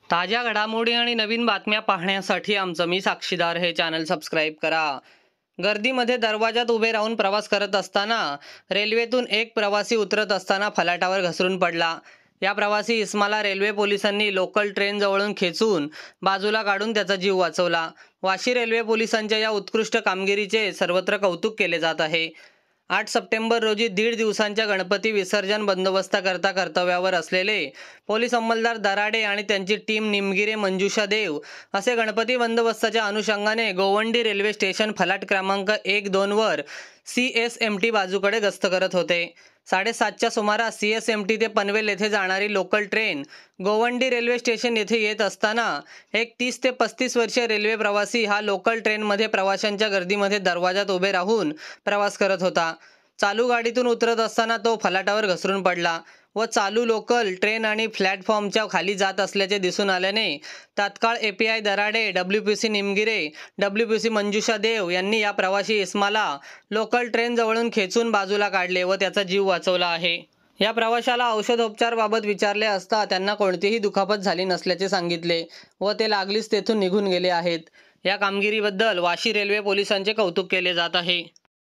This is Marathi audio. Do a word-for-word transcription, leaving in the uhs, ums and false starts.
ताज्या घडामोडी आणि नवीन बातम्या पाहण्यासाठी आमचं मी साक्षीदार हे चॅनल सबस्क्राईब करा। गर्दीमध्ये दरवाजात उभे राहून प्रवास करत असताना रेल्वेतून एक प्रवासी उतरत असताना फलाटावर घसरून पडला। या प्रवासी इस्माला रेल्वे पोलिसांनी लोकल ट्रेन जवळून खेचून बाजूला काढून त्याचा जीव वाचवला। वाशी रेल्वे पोलिसांच्या या उत्कृष्ट कामगिरीचे सर्वत्र कौतुक केले जात आहे। आठ सप्टेंबर रोजी दीड दिवसांच्या गणपती विसर्जन बंदोबस्ताकरता कर्तव्यावर असलेले पोलीस अंमलदार दराडे आणि त्यांची टीम निमगिरे मंजुषा देव असे गणपती बंदोबस्ताच्या अनुषंगाने गोवंडी रेल्वे स्टेशन फलाट क्रमांक एक दोन वर सी एस एम टी बाजूकडे गस्त करत होते। साडेसातच्या सुमारास सी एस एम टी ते पनवेल येथे जाणारी local train Govandi railway station येथे येत असताना एक तीस ते पस्तीस वर्षीय रेल्वे प्रवासी हा लोकल ट्रेनमध्ये प्रवाशांच्या गर्दीमध्ये दरवाजात उभे राहून प्रवास करत होता। चालू गाडीतून उतरत असताना तो फलाटावर घसरून पडला व चालू लोकल ट्रेन आणि प्लॅटफॉर्मच्या खाली जात असल्याचे दिसून आल्याने तात्काळ A P I Darade, W P C Nimgire, W P C Manjusha Dev यांनी या प्रवासी इस्माला लोकल ट्रेन जवळून खेचून बाजूला काढले व त्याचा जीव वाचवला आहे। या प्रवाशाला औषधोपचाराबाबत विचारले असता त्यांना कोणतीही दुखापत झाली नसल्याचे सांगितले व ते लागलीच तेथून निघून गेले आहेत। या कामगिरीबद्दल वाशी रेल्वे पोलिसांचे कौतुक केले जात आहे।